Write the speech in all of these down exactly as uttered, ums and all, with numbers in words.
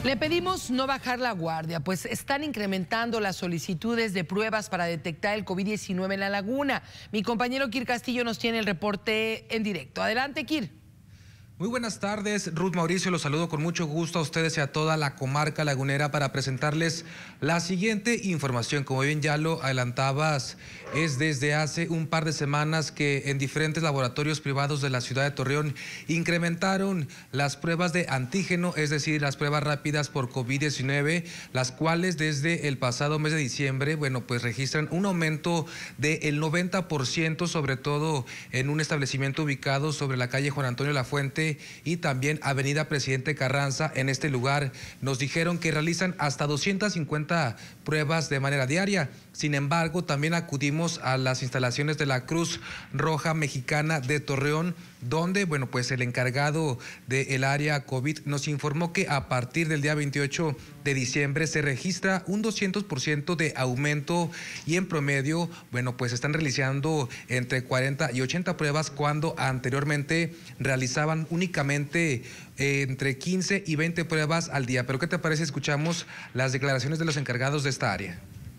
Le pedimos no bajar la guardia, pues están incrementando las solicitudes de pruebas para detectar el COVID diecinueve en la laguna. Mi compañero Kir Castillo nos tiene el reporte en directo. Adelante, Kir. Muy buenas tardes, Ruth Mauricio, los saludo con mucho gusto a ustedes y a toda la comarca lagunera para presentarles la siguiente información. Como bien ya lo adelantabas, es desde hace un par de semanas que en diferentes laboratorios privados de la ciudad de Torreón incrementaron las pruebas de antígeno, es decir, las pruebas rápidas por COVID diecinueve, las cuales desde el pasado mes de diciembre, bueno, pues registran un aumento del noventa por ciento, sobre todo en un establecimiento ubicado sobre la calle Juan Antonio Lafuente y también Avenida Presidente Carranza. En este lugar nos dijeron que realizan hasta doscientas cincuenta pruebas de manera diaria. Sin embargo, también acudimos a las instalaciones de la Cruz Roja Mexicana de Torreón, donde, bueno, pues el encargado del área COVID nos informó que a partir del día veintiocho de diciembre se registra un doscientos por ciento de aumento y en promedio, bueno, pues están realizando entre cuarenta y ochenta pruebas cuando anteriormente realizaban únicamente eh, entre quince y veinte pruebas al día. Pero ¿qué te parece? Escuchamos las declaraciones de los encargados de esta área.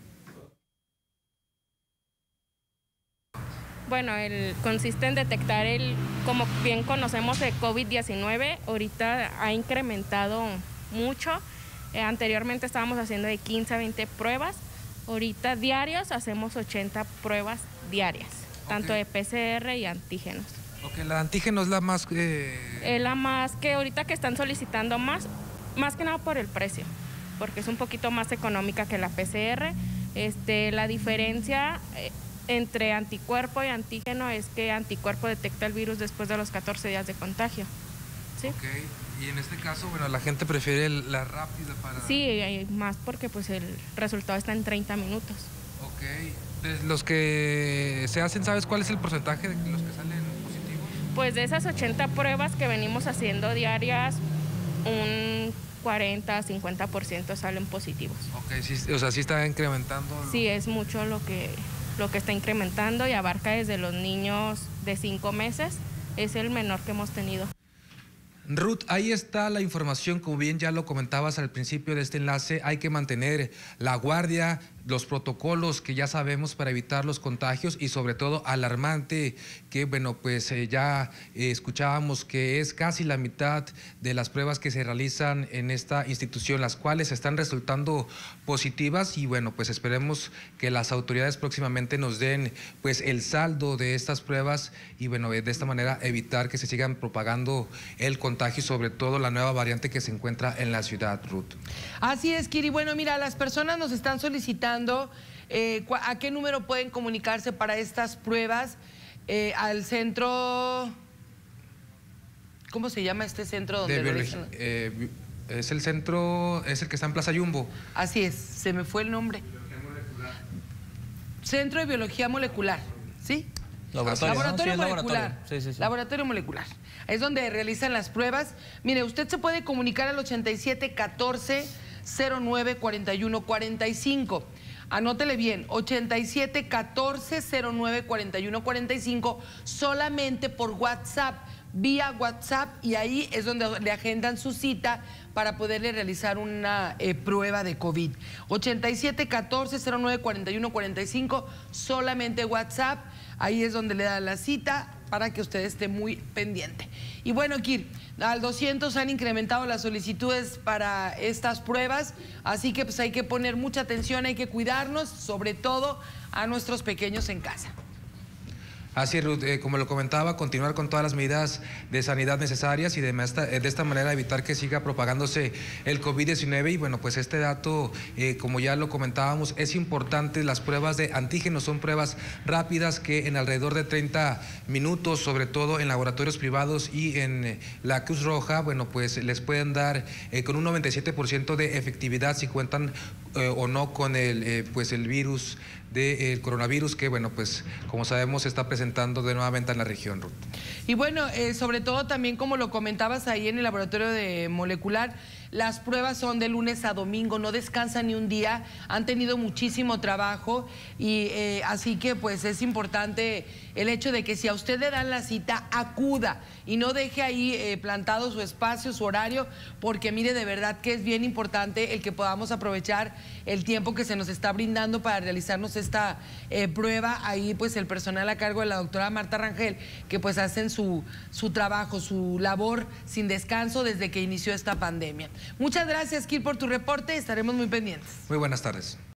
Bueno, el, consiste en detectar el, como bien conocemos, el COVID diecinueve. Ahorita ha incrementado mucho. Eh, anteriormente estábamos haciendo de quince a veinte pruebas. Ahorita diarios hacemos ochenta pruebas diarias, okay, tanto de P C R y antígenos. Ok, la antígeno es la más... Eh... Es la más que ahorita que están solicitando más, más que nada por el precio, porque es un poquito más económica que la P C R. Este, la diferencia... Eh, entre anticuerpo y antígeno es que anticuerpo detecta el virus después de los catorce días de contagio. ¿Sí? Ok, y en este caso, bueno, la gente prefiere la rápida para... Sí, más porque pues el resultado está en treinta minutos. Ok, de los que se hacen, ¿sabes cuál es el porcentaje de los que salen positivos? Pues de esas ochenta pruebas que venimos haciendo diarias, un cuarenta a cincuenta por ciento salen positivos. Ok, sí, o sea, sí está incrementando. Sí, es mucho lo que... lo que está incrementando y abarca desde los niños de cinco meses, es el menor que hemos tenido. Ruth, ahí está la información, como bien ya lo comentabas al principio de este enlace, hay que mantener la guardia, los protocolos que ya sabemos para evitar los contagios y sobre todo alarmante que, bueno, pues eh, ya eh, escuchábamos que es casi la mitad de las pruebas que se realizan en esta institución, las cuales están resultando positivas y, bueno, pues esperemos que las autoridades próximamente nos den pues el saldo de estas pruebas y, bueno, de esta manera evitar que se sigan propagando el contagio y sobre todo la nueva variante que se encuentra en la ciudad, Ruth. Así es, Kiri. Bueno, mira, las personas nos están solicitando Eh, ¿a qué número pueden comunicarse para estas pruebas? Eh, al centro, ¿cómo se llama este centro donde de biología, eh, es el centro, es el que está en Plaza Jumbo. Así es, se me fue el nombre. Centro de Biología Molecular, ¿sí? Laboratorio, laboratorio ¿no? Sí, molecular. Laboratorio. Sí, sí, sí. Laboratorio molecular. Es donde realizan las pruebas. Mire, usted se puede comunicar al ochenta y siete catorce cero nueve cuarenta y uno cuarenta y cinco. Anótele bien, ochenta y siete catorce cero nueve cuarenta y uno cuarenta y cinco, solamente por WhatsApp, vía WhatsApp, y ahí es donde le agendan su cita para poderle realizar una eh, prueba de COVID. ochenta y siete catorce cero nueve cuarenta y uno cuarenta y cinco, solamente WhatsApp, ahí es donde le da la cita para que usted esté muy pendiente. Y bueno, Kir, al doscientos han incrementado las solicitudes para estas pruebas, así que pues hay que poner mucha atención, hay que cuidarnos, sobre todo a nuestros pequeños en casa. Así es, Ruth, eh, como lo comentaba, continuar con todas las medidas de sanidad necesarias y de esta, de esta manera evitar que siga propagándose el COVID diecinueve. Y bueno, pues este dato, eh, como ya lo comentábamos, es importante. Las pruebas de antígenos son pruebas rápidas que en alrededor de treinta minutos, sobre todo en laboratorios privados y en eh, la Cruz Roja, bueno, pues les pueden dar eh, con un noventa y siete por ciento de efectividad si cuentan eh, o no con el, eh, pues el virus del coronavirus que, bueno, pues como sabemos se está presentando de nuevamente en la región, Ruth. Y bueno, eh, sobre todo también como lo comentabas ahí en el laboratorio de molecular, Las pruebas son de lunes a domingo, no descansan ni un día, han tenido muchísimo trabajo y eh, así que pues es importante el hecho de que si a usted le dan la cita, acuda y no deje ahí eh, plantado su espacio, su horario, porque mire, de verdad que es bien importante el que podamos aprovechar el tiempo que se nos está brindando para realizarnos esta eh, prueba. Ahí pues el personal a cargo de la doctora Marta Rangel, que pues hacen su, su trabajo, su labor sin descanso desde que inició esta pandemia. Muchas gracias, Kir, por tu reporte, estaremos muy pendientes. Muy buenas tardes.